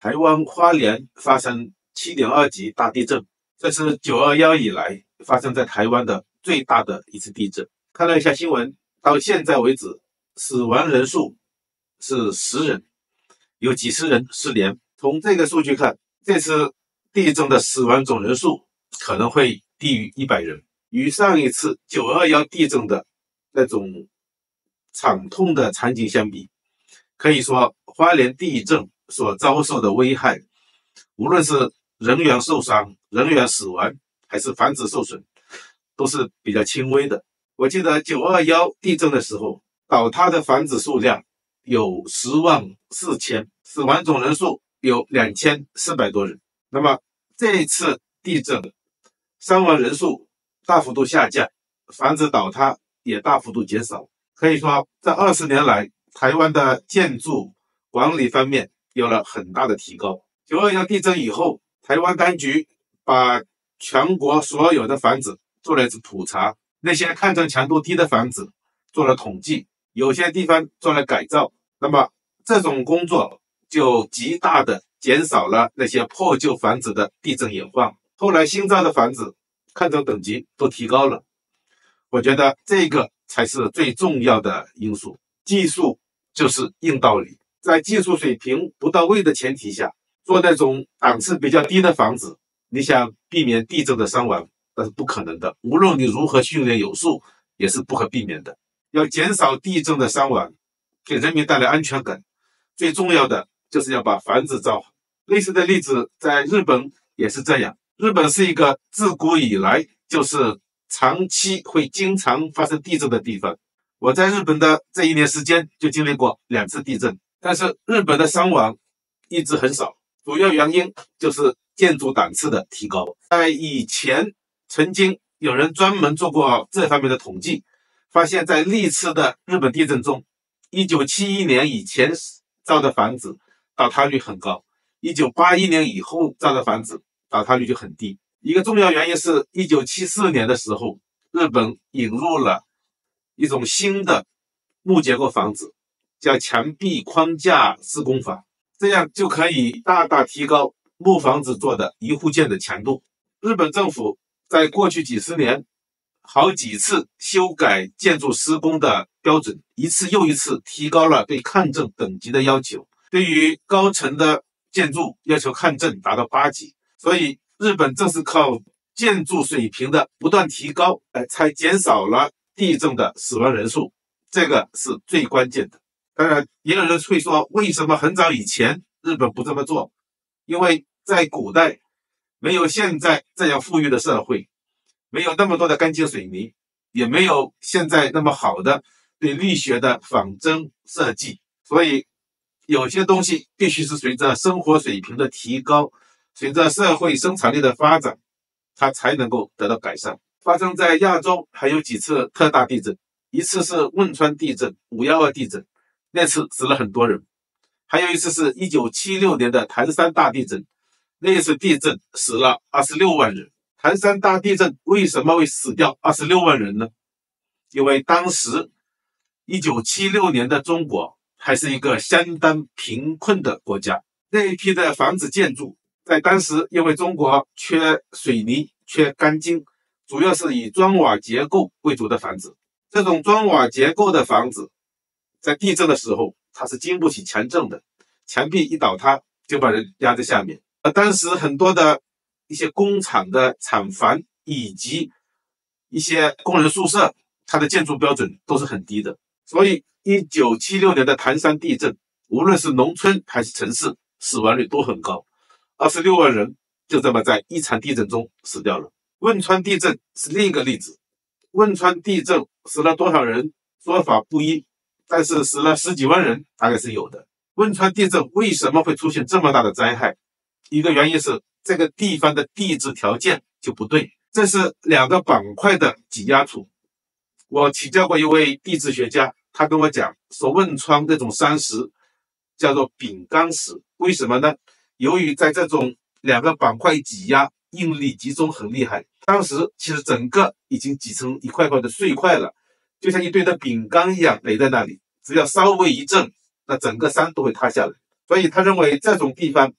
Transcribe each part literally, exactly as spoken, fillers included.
台湾花莲发生 七点二 级大地震，这是九二一以来发生在台湾的最大的一次地震。看了一下新闻，到现在为止，死亡人数是十人，有几十人失联。从这个数据看，这次地震的死亡总人数可能会低于一百人，与上一次九二一地震的那种惨痛的场景相比，可以说花莲地震所遭受的危害，无论是人员受伤、人员死亡，还是房子受损，都是比较轻微的。我记得九二一地震的时候，倒塌的房子数量有十万四千，死亡总人数有两千四百多人。那么这一次地震，伤亡人数大幅度下降，房子倒塌也大幅度减少。可以说，这二十年来，台湾的建筑管理方面有了很大的提高。九二一地震以后，台湾当局把全国所有的房子做了一次普查，那些抗震强度低的房子做了统计，有些地方做了改造。那么这种工作就极大的减少了那些破旧房子的地震隐患。后来新造的房子抗震等级都提高了，我觉得这个才是最重要的因素。技术就是硬道理，在技术水平不到位的前提下，做那种档次比较低的房子，你想避免地震的伤亡，那是不可能的。无论你如何训练有素，也是不可避免的。要减少地震的伤亡，给人民带来安全感，最重要的就是要把房子造好。类似的例子在日本也是这样。日本是一个自古以来就是长期会经常发生地震的地方。我在日本的这一年时间就经历过两次地震，但是日本的伤亡一直很少，主要原因就是建筑档次的提高。在以前曾经有人专门做过这方面的统计，发现在历次的日本地震中，一九七一年以前造的房子倒塌率很高，一九八一年以后造的房子倒塌率就很低。一个重要原因是一九七四年的时候，日本引入了一种新的木结构房子，叫墙壁框架施工法，这样就可以大大提高木房子做的一户建的强度。日本政府在过去几十年好几次修改建筑施工的标准，一次又一次提高了对抗震等级的要求，对于高层的建筑要求抗震达到八级。所以日本正是靠建筑水平的不断提高，呃，才减少了地震的死亡人数，这个是最关键的。当然，也有人会说，为什么很早以前日本不这么做？因为在古代没有现在这样富裕的社会，没有那么多的钢筋水泥，也没有现在那么好的对力学的仿真设计，所以有些东西必须是随着生活水平的提高，随着社会生产力的发展，它才能够得到改善。发生在亚洲还有几次特大地震，一次是汶川地震、五一二地震，那次死了很多人；还有一次是一九七六年的唐山大地震，那一次地震死了二十六万人。唐山大地震为什么会死掉二十六万人呢？因为当时一九七六年的中国还是一个相当贫困的国家，那一批的房子建筑在当时因为中国缺水泥、缺钢筋，主要是以砖瓦结构为主的房子。这种砖瓦结构的房子在地震的时候它是经不起强震的，墙壁一倒塌就把人压在下面。而当时很多的一些工厂的厂房以及一些工人宿舍，它的建筑标准都是很低的。所以一九七六年的唐山地震，无论是农村还是城市，死亡率都很高，二十六万人就这么在一场地震中死掉了。汶川地震是另一个例子，汶川地震死了多少人说法不一，但是死了十几万人大概是有的。汶川地震为什么会出现这么大的灾害？一个原因是这个地方的地质条件就不对，这是两个板块的挤压处。我请教过一位地质学家，他跟我讲说，汶川这种山石叫做丙冈石，为什么呢？由于在这种两个板块挤压，应力集中很厉害，当时其实整个已经挤成一块块的碎块了，就像一堆的饼干一样垒在那里，只要稍微一震，那整个山都会塌下来。所以他认为这种地方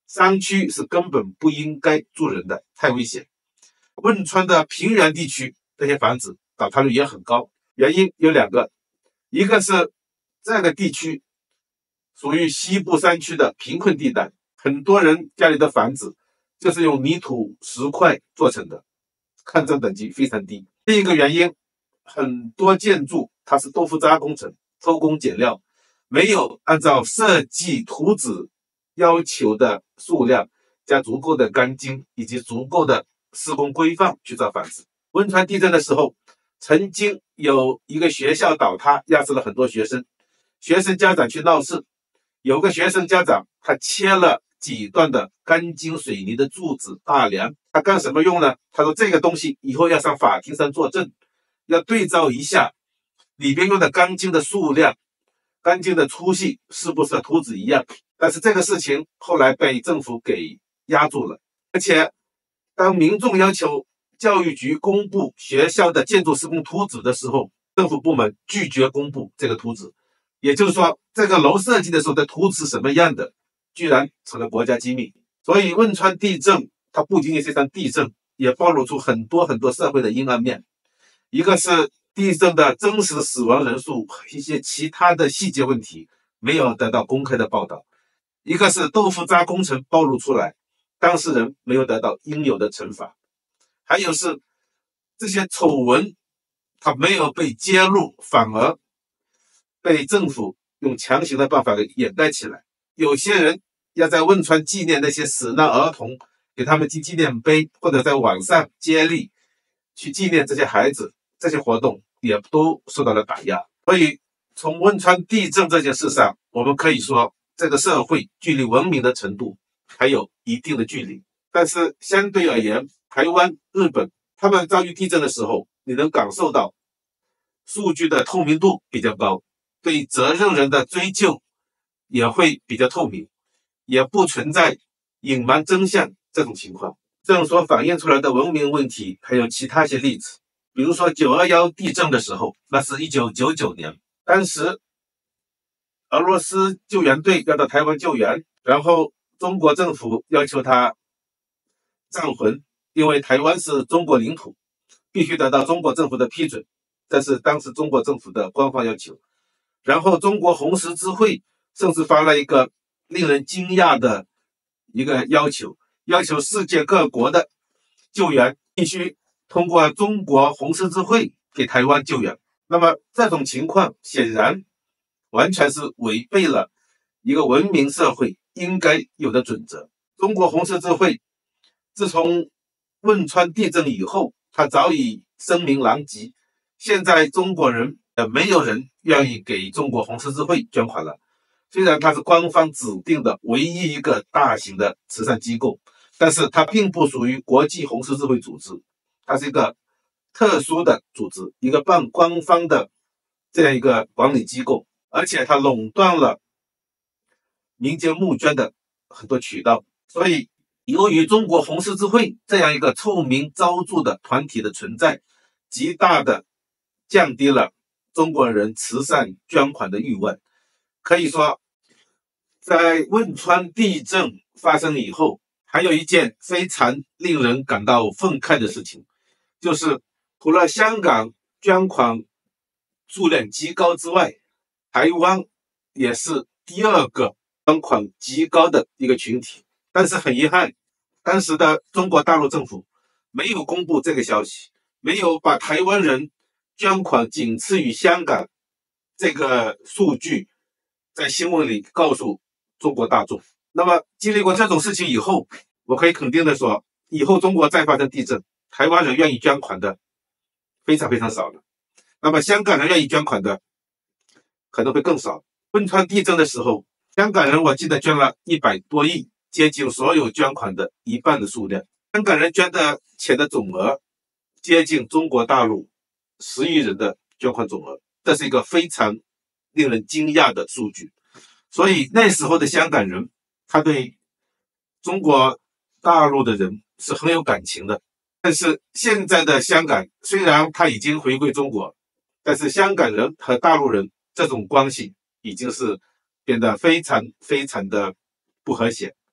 山区是根本不应该住人的，太危险。汶川的平原地区这些房子倒塌率也很高，原因有两个，一个是这个地区属于西部山区的贫困地带，很多人家里的房子就是用泥土石块做成的，抗震等级非常低。另一个原因，很多建筑它是豆腐渣工程，偷工减料，没有按照设计图纸要求的数量加足够的钢筋以及足够的施工规范去造房子。汶川地震的时候，曾经有一个学校倒塌，压死了很多学生，学生家长去闹事，有个学生家长他切了几段的钢筋水泥的柱子大梁，他干什么用呢？他说这个东西以后要上法庭上作证，要对照一下里边用的钢筋的数量，钢筋的粗细是不是和图纸一样。但是这个事情后来被政府给压住了，而且当民众要求教育局公布学校的建筑施工图纸的时候，政府部门拒绝公布这个图纸，也就是说这个楼设计的时候的图纸什么样的居然成了国家机密。所以汶川地震它不仅仅是一场地震，也暴露出很多很多社会的阴暗面。一个是地震的真实死亡人数，一些其他的细节问题没有得到公开的报道，一个是豆腐渣工程暴露出来，当事人没有得到应有的惩罚，还有是这些丑闻它没有被揭露，反而被政府用强行的办法给掩盖起来。有些人要在汶川纪念那些死难儿童，给他们记纪念碑，或者在网上接力去纪念这些孩子，这些活动也都受到了打压。所以从汶川地震这件事上，我们可以说这个社会距离文明的程度还有一定的距离。但是相对而言，台湾、日本他们遭遇地震的时候，你能感受到数据的透明度比较高，对责任人的追究也会比较透明，也不存在隐瞒真相这种情况。这种所反映出来的文明问题还有其他一些例子，比如说九二一地震的时候，那是一九九九年，当时俄罗斯救援队要到台湾救援，然后中国政府要求他暂魂，因为台湾是中国领土，必须得到中国政府的批准，这是当时中国政府的官方要求。然后中国红十字会甚至发了一个令人惊讶的一个要求，要求世界各国的救援必须通过中国红十字会给台湾救援。那么这种情况显然完全是违背了一个文明社会应该有的准则。中国红十字会自从汶川地震以后，它早已声名狼藉，现在中国人也没有人愿意给中国红十字会捐款了。虽然它是官方指定的唯一一个大型的慈善机构，但是它并不属于国际红十字会组织，它是一个特殊的组织，一个半官方的这样一个管理机构，而且它垄断了民间募捐的很多渠道。所以由于中国红十字会这样一个臭名昭著的团体的存在，极大的降低了中国人慈善捐款的欲望。可以说在汶川地震发生以后，还有一件非常令人感到愤慨的事情，就是除了香港捐款数量极高之外，台湾也是第二个捐款极高的一个群体。但是很遗憾，当时的中国大陆政府没有公布这个消息，没有把台湾人捐款仅次于香港这个数据在新闻里告诉中国大众。那么经历过这种事情以后，我可以肯定的说，以后中国再发生地震，台湾人愿意捐款的非常非常少了，那么香港人愿意捐款的可能会更少。汶川地震的时候，香港人我记得捐了一百多亿，接近所有捐款的一半的数量。香港人捐的钱的总额接近中国大陆十亿人的捐款总额，这是一个非常令人惊讶的数据。所以那时候的香港人，他对中国大陆的人是很有感情的。但是现在的香港虽然他已经回归中国，但是香港人和大陆人这种关系已经是变得非常非常的不和谐。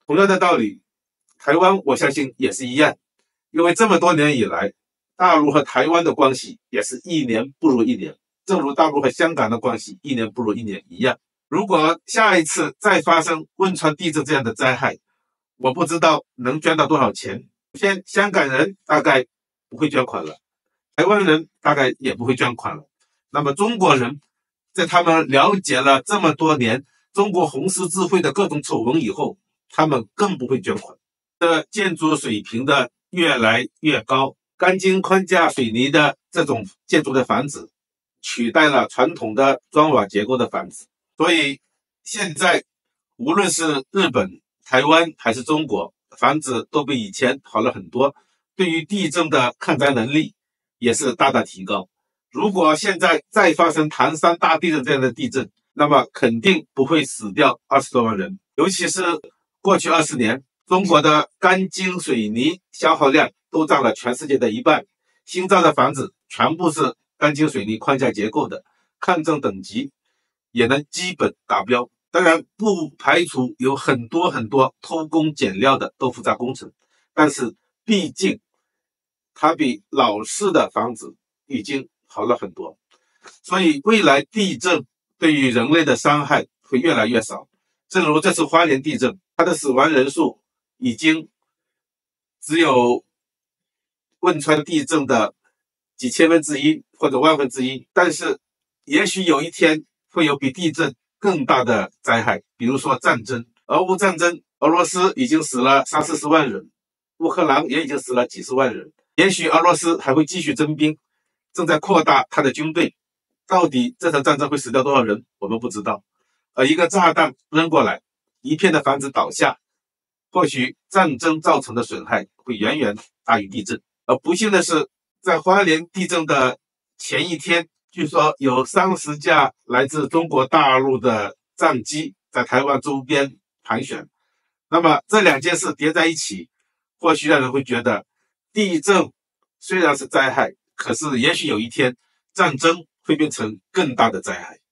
同样的道理，台湾我相信也是一样，因为这么多年以来，大陆和台湾的关系也是一年不如一年，正如大陆和香港的关系一年不如一年一样。如果下一次再发生汶川地震这样的灾害，我不知道能捐到多少钱。先香港人大概不会捐款了，台湾人大概也不会捐款了。那么中国人在他们了解了这么多年中国红十字会的各种丑闻以后，他们更不会捐款。这建筑水平的越来越高，钢筋框架水泥的这种建筑的房子取代了传统的砖瓦结构的房子。所以现在无论是日本、台湾还是中国，房子都比以前好了很多，对于地震的抗灾能力也是大大提高。如果现在再发生唐山大地震这样的地震，那么肯定不会死掉二十多万人。尤其是过去二十年，中国的钢筋水泥消耗量都占了全世界的一半，新造的房子全部是钢筋水泥框架结构的，抗震等级也能基本达标。当然不排除有很多很多偷工减料的豆腐渣工程，但是毕竟它比老式的房子已经好了很多，所以未来地震对于人类的伤害会越来越少。正如这次花莲地震，它的死亡人数已经只有汶川地震的几千分之一或者万分之一，但是也许有一天会有比地震更大的灾害，比如说战争。俄乌战争，俄罗斯已经死了三四十万人，乌克兰也已经死了几十万人，也许俄罗斯还会继续征兵，正在扩大他的军队。到底这场战争会死掉多少人，我们不知道。而一个炸弹扔过来，一片的房子倒下，或许战争造成的损害会远远大于地震。而不幸的是，在花莲地震的前一天，据说有三十架来自中国大陆的战机在台湾周边盘旋。那么这两件事叠在一起，或许让人会觉得地震虽然是灾害，可是也许有一天战争会变成更大的灾害。